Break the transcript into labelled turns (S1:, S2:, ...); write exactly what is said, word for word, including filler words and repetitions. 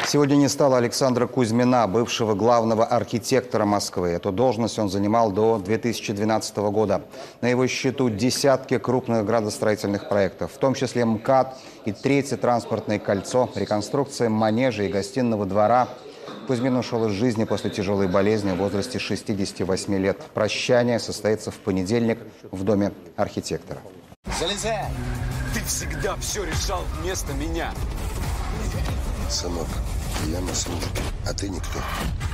S1: Сегодня не стало Александра Кузьмина, бывшего главного архитектора Москвы. Эту должность он занимал до две тысячи двенадцатого года. На его счету десятки крупных градостроительных проектов, в том числе МКАД и Третье транспортное кольцо, реконструкция манежа и гостиного двора. Кузьмин ушел из жизни после тяжелой болезни в возрасте шестидесяти восьми лет. Прощание состоится в понедельник в доме архитектора.
S2: Залезай! Ты всегда все решал вместо меня.
S3: Сынок, я на службе, а ты никто.